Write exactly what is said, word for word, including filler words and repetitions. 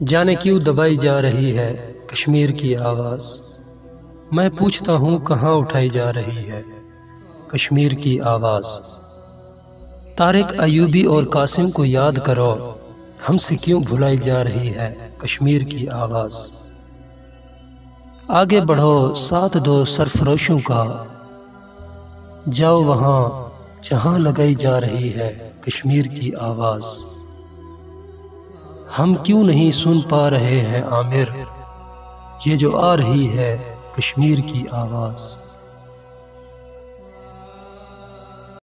जाने क्यों दबाई जा रही है कश्मीर की आवाज़। मैं पूछता हूँ कहाँ उठाई जा रही है कश्मीर की आवाज़। तारिक अयूबी और कासिम को याद करो, हमसे क्यों भुलाई जा रही है कश्मीर की आवाज़। आगे बढ़ो साथ दो सरफरोशों का, जाओ वहाँ जहाँ लगाई जा रही है कश्मीर की आवाज़। हम क्यों नहीं सुन पा रहे हैं आमिर, ये जो आ रही है कश्मीर की आवाज़।